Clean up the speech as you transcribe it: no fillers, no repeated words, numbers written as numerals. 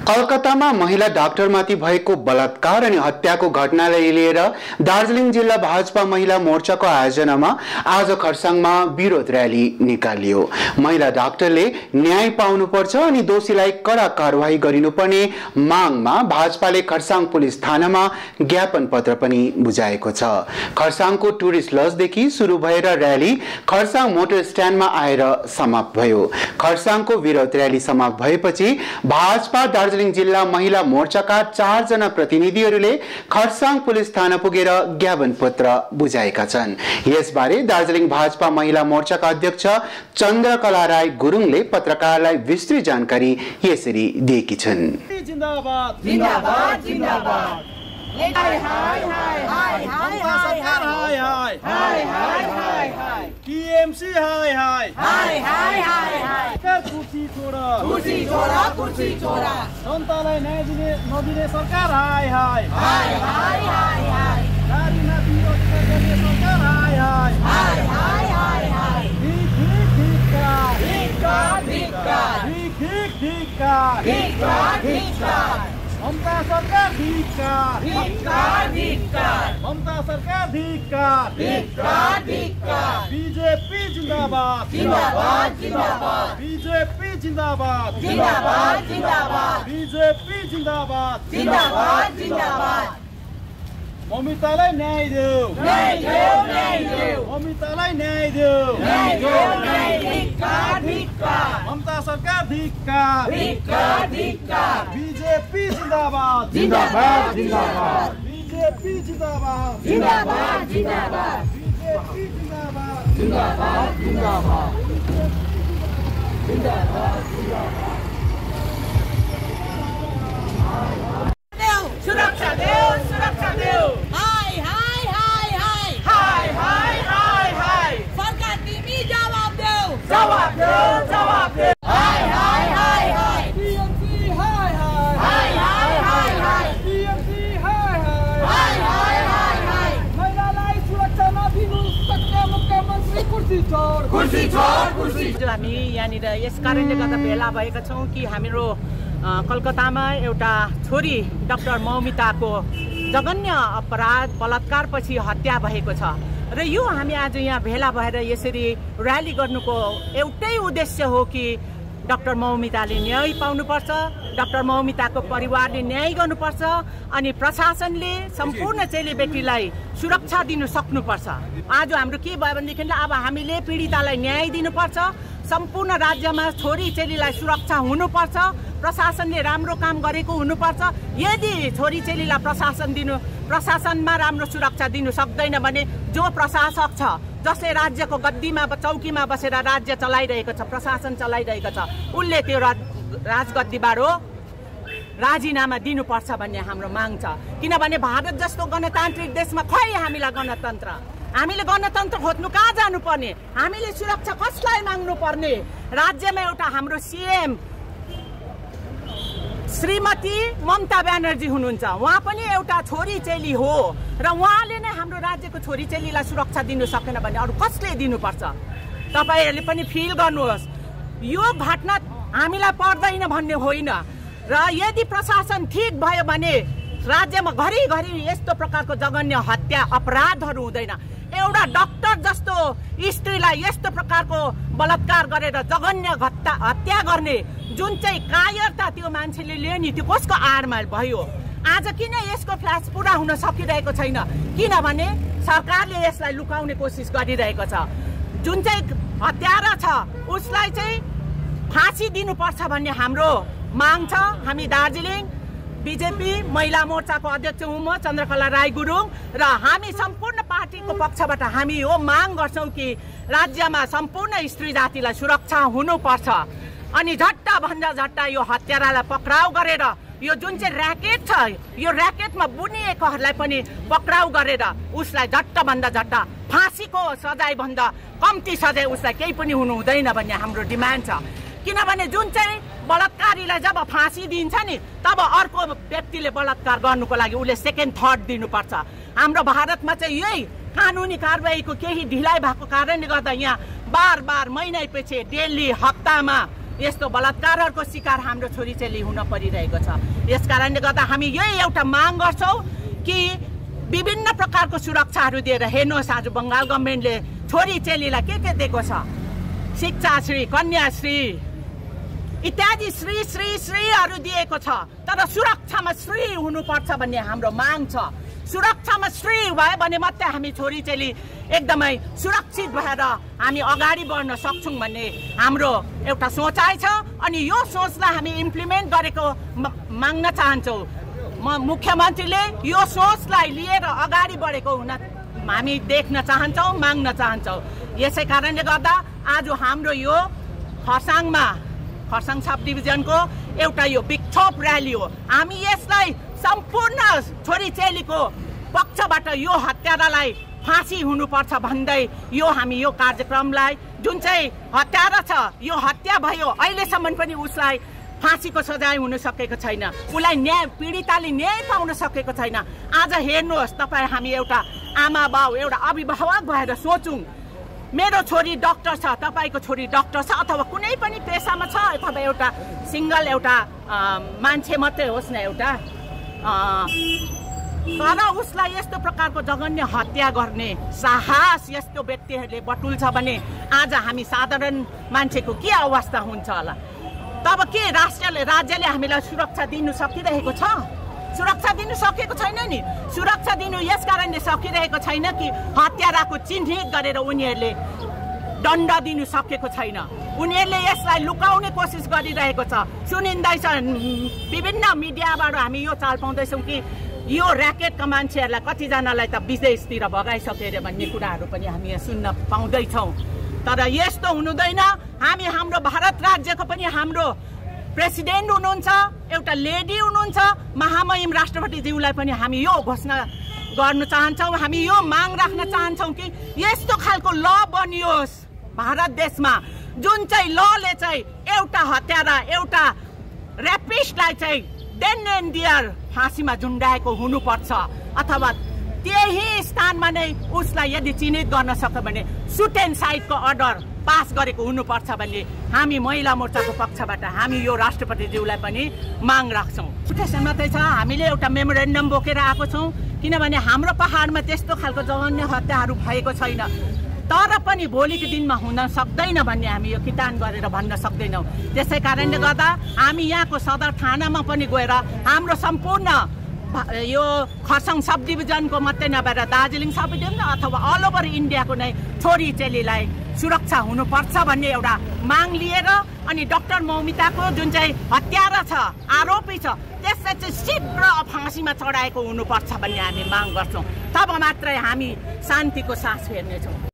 कलकत्तामा महिला डाक्टरमाथि भएको बलात्कार अनि हत्याको घटनालाई लिएर दार्जिलिङ जिल्ला भाजपा महिला मोर्चाको आयोजनामा आज खरसाङमा विरोध र्याली निकालियो। महिला डाक्टरले न्याय पाउनुपर्छ अनि दोषीलाई कडा कारवाही गरिनुपर्ने मागमा भाजपाले खरसाङ पुलिस थानामा ज्ञापन पत्र पनि बुझाएको छ। खरसाङको टुरिस्ट लजदेखि सुरु भएर र्याली खरसाङ मोटर स्ट्यान्डमा आएर समाप्त भयो। खरसाङको विरोध र्याली समाप्त भएपछि भाजपा दार्जिलिङ जिल्ला महिला मोर्चाका 4 जना प्रतिनिधिहरूले खरसाङ पुलिस थाना पुगेर ज्ञापन पत्र बुझाएका छन्। यसबारे दार्जिलिङ भाजपा महिला मोर्चाका अध्यक्ष चन्द्रकला राई गुरुङले पत्रकारलाई विस्तृत जानकारी यसरी दिएकी छन्। जिन्दाबाद जिन्दाबाद जिन्दाबाद हाय हाय हाय हाय हाय हाय हाय हाय हाय टीएमसी हाय हाय हाय हाय हाय हाय कुर्सी छोडा कुर्सी छोडा कुर्सी छोडा जनतालाई न्याय दिने नदिने सरकार हाय हाय हाय हाय हाय हाय नारी नाती गर्ने सरकार हाय हाय हाय हाय हाय हाय ममता सरकार धिक्कार धिक्कार धिक्कार ममता सरकार धिक्कार धिक्कार धिक्कार बीजेपी जिंदाबाद जिंदाबाद जिंदाबाद बीजेपी जिंदाबाद जिंदाबाद जिंदाबाद बीजेपी जिंदाबाद जिंदाबाद जिंदाबाद ममितालाई न्याय देऊ न्याय देऊ न्याय देऊ ममितालाई न्याय देऊ न्याय देऊ न्याय धिक्कार धिक्कार ममता सरकार धिक्कार धिक्कार धिक्कार बीजेपी जिंदाबाद जिंदाबाद जिंदाबाद बीजेपी जिंदाबाद जिंदाबाद जिंदाबाद बीजेपी जिंदाबाद जिंदाबाद जिंदाबाद जिंदाबाद जिंदाबाद सुरक्षा देऊ सुरक्षा देऊ हाय हाय हाय हाय हाय हाय हाय हाय सरकार तिमी जवाब देऊ जवाब देऊ जवाब देऊ हाय हाय हाय हाय टीएमसी हाय हाय हाय हाय हाय हाय टीएमसी हाय हाय हाय हाय हाय महिलालाई सुरक्षा नदिनु सक्ने मुख्यमन्त्री कुर्सी छोड कुर्सी छोड कुर्सी। हामी यहाँनिर यस कारणले गर्दा भेला भएका छौं कि हाम्रो कलकत्तामा एउटा छोरी डाक्टर मौमिताको जघन्य अपराध बलात्कारपछि हत्या भएको छ र यो हामी आज यहाँ भेला भएर यसरी र्याली गर्नुको एउटै उद्देश्य हो कि डाक्टर मौमिताले न्याय पाउनुपर्छ, डाक्टर मौमिताको परिवारले न्याय गर्नुपर्छ अनि प्रशासनले सम्पूर्ण चेलीबेटीलाई सुरक्षा दिनु सक्नुपर्छ। आज हाम्रो के भयो भनेदेखि अब हामीले पीडितालाई न्याय दिनुपर्छ, सम्पूर्ण राज्यमा छोरी चेलीलाई सुरक्षा हुनुपर्छ, प्रशासनले राम्रो काम गरेको हुनुपर्छ। यदि छोरी चेलीलाई प्रशासनमा राम्रो सुरक्षा दिनु सक्दैन भने जो प्रशासक छ, जसले राज्यको गद्दीमा चौकीमा बसेर राज्य चलाइरहेको छ, प्रशासन चलाइरहेको छ, उनले त्यो राजगद्दीबाट राजीनामा दिनुपर्छ भन्ने हाम्रो माग छ। किनभने भारत जस्तो गणतान्त्रिक देशमा खै हामीलाई गणतन्त्र, हामीले गणतन्त्र खोज्नु कहाँ जानुपर्ने, हामीले सुरक्षा कसलाई माग्नु पर्ने। राज्यमा एउटा हाम्रो सीएम श्रीमती ममता ब्यानर्जी हुनुहुन्छ, उहाँ पनि एउटा छोरी चेली हो र उहाँले नै हाम्रो राज्यको छोरी चेलीलाई सुरक्षा दिनु सकेन भने अरू कसले दिनुपर्छ। तपाईहरुले पनि फिल गर्नुहोस्, यो घटना हामीलाई पर्दैन भन्ने होइन र यदि प्रशासन ठीक भयो भने राज्यमा घरिघरि यस्तो प्रकारको जघन्य हत्या अपराधहरू हुँदैन। एउटा डाक्टर जस्तो स्त्रीलाई यस्तो प्रकारको बलात्कार गरेर जघन्य हत्या गर्ने जुन चाहिँ कायरता त्यो मान्छेले लियो नि, त्यो कसको आडमा भयो। आज किन यसको फ्ल्यास पुरा हुन सकिरहेको छैन? किनभने सरकारले यसलाई लुकाउने कोसिस गरिरहेको छ। जुन चाहिँ हत्यारा छ उसलाई चाहिँ फाँसी दिनुपर्छ भन्ने हाम्रो माग छ। हामी दार्जिलिङ बीजेपी महिला मोर्चाको अध्यक्ष हुँ म चन्द्रकला राई गुरुङ र हामी सम्पूर्ण पार्टीको पक्षबाट हामी यो माग गर्छौं कि राज्यमा सम्पूर्ण स्त्री जातिलाई सुरक्षा हुनुपर्छ अनि झट्टा भन्दा झट्टा यो हत्यारालाई पक्राउ गरेर यो जुन चाहिँ र्याकेट छ, यो र्याकेटमा बुनिएकोहरूलाई पनि पक्राउ गरेर उसलाई झट्टा भन्दा झट्टा फाँसीको सजाय भन्दा कम्ती सजाय उसलाई केही पनि हुनु हुँदैन भन्ने हाम्रो डिमान्ड छ। किनभने जुन चाहिँ बलात्कारीलाई जब फाँसी दिन्छ नि, तब अर्को व्यक्तिले बलात्कार गर्नुको लागि उसले सेकेन्ड थर्ड दिनुपर्छ। हाम्रो भारतमा चाहिँ यही कानुनी कारबाहीको केही ढिलाइ भएको कारणले गर्दा यहाँ बार बार महिना पछि डेली हप्तामा यस्तो बलात्कारहरूको शिकार हाम्रो छोरीचेली हुन परिरहेको छ। यसकारणले गर्दा हामी यही एउटा माग गर्छौँ कि विभिन्न प्रकारको सुरक्षाहरू दिएर, हेर्नुहोस् आज बङ्गाल गभर्मेन्टले छोरीचेलीलाई के दिएको छ, शिक्षाश्री, कन्याश्री इत्यादि श्रीहरू दिएको छ, तर सुरक्षामा श्री हुनुपर्छ भन्ने हाम्रो माग छ। सुरक्षामा श्री भयो भने मात्रै हामी छोरीचेली एकदमै सुरक्षित भएर हामी अगाडि बढ्न सक्छौँ भन्ने हाम्रो एउटा सोचाइ छ। अनि यो सोचलाई हामी इम्प्लिमेन्ट गरेको माग्न चाहन्छौँ। मुख्यमन्त्रीले यो सोचलाई लिएर अगाडि बढेको हुन हामी देख्न चाहन्छौँ, माग्न चाहन्छौँ। यसै कारणले गर्दा आज हाम्रो यो खरसाङ सब डिभिजनको एउटा यो विक्षोभ र्याली हो। हामी यसलाई सम्पूर्ण छोरीचेलीको पक्षबाट यो हत्यारालाई फाँसी हुनुपर्छ भन्दै हामी यो कार्यक्रमलाई, जुन चाहिँ हत्यारा छ, यो हत्या भयो, अहिलेसम्म पनि उसलाई फाँसीको सजाय हुन सकेको छैन, उसलाई न्याय, पीडिताले न्याय पाउन सकेको छैन। आज हेर्नुहोस् तपाईँ, हामी एउटा आमा बाउ, एउटा अभिभावक भएर सोचौँ, मेरो छोरी डक्टर छ, तपाईँको छोरी डक्टर छ, अथवा कुनै पनि पेसामा छ, अथवा एउटा सिङ्गल एउटा मान्छे मात्रै होस् न एउटा, तर उसलाई यस्तो प्रकारको जघन्य हत्या गर्ने साहस यस्तो व्यक्तिहरूले बटुल्छ भने आज हामी साधारण मान्छेको के अवस्था हुन्छ होला? तब के राज्यले हामीलाई सुरक्षा दिनु सकिरहेको छ? सुरक्षा दिनु सकेको छैन नि। सुरक्षा दिनु यस कारणले सकिरहेको छैन कि हत्याराको चिन्हित गरेर उनीहरूले दण्ड दिनु सकेको छैन। उनीहरूले यसलाई लुकाउने कोसिस गरिरहेको छ। सुनिँदैछ, विभिन्न मिडियाबाट हामी यो चाल पाउँदैछौँ कि यो ऱ्याकेटका मान्छेहरूलाई कतिजनालाई त विदेशतिर भगाइसके अरे भन्ने कुराहरू पनि हामी यहाँ सुन्न पाउँदैछौँ। तर यस्तो हुनुहुँदैन। हामी हाम्रो भारत राज्यको पनि हाम्रो प्रेसिडेन्ट हुनुहुन्छ, एउटा लेडी हुनुहुन्छ, महामहिम राष्ट्रपतिज्यूलाई पनि हामी यो घोषणा गर्न चाहन्छौँ, हामी यो माग राख्न चाहन्छौँ कि यस्तो खालको ल बनियोस् भारत देशमा, जुन चाहिँ लले चाहिँ एउटा हत्यारा, एउटा ऱ्यापिस्टलाई चाहिँ देन एन्ड देयर फाँसीमा झुन्डाएको हुनुपर्छ, अथवा त्यही स्थानमा नै उसलाई यदि चिन्हित गर्न सक्यो भने सुट एन्ड साइडको अर्डर पास गरेको हुनुपर्छ भन्ने हामी महिला मोर्चाको पक्षबाट हामी यो राष्ट्रपतिज्यूलाई पनि माग राख्छौँ। सुटेसन मात्रै छ, हामीले एउटा मेमोरेन्डम बोकेर आएको छौँ, किनभने हाम्रो पहाडमा त्यस्तो खालको जघन्य हत्याहरू भएको छैन, तर पनि भोलिको दिनमा हुन सक्दैन भन्ने हामी यो किटान गरेर भन्न सक्दैनौँ। त्यसै कारणले गर्दा हामी यहाँको सदर थानामा पनि गएर हाम्रो सम्पूर्ण यो खरसाङ सब डिभिजनको मात्रै नभएर दार्जिलिङ सब डिभिजन अथवा अल ओभर इन्डियाको नै छोरीचेलीलाई सुरक्षा हुनुपर्छ भन्ने एउटा माग लिएर, अनि डाक्टर मौमिताको जुन चाहिँ हत्यारा छ, आरोपी छ, त्यसलाई चाहिँ शीघ्र फाँसीमा चढाएको हुनुपर्छ भन्ने हामी माग गर्छौँ। तब मात्रै हामी शान्तिको सास फेर्नेछौँ।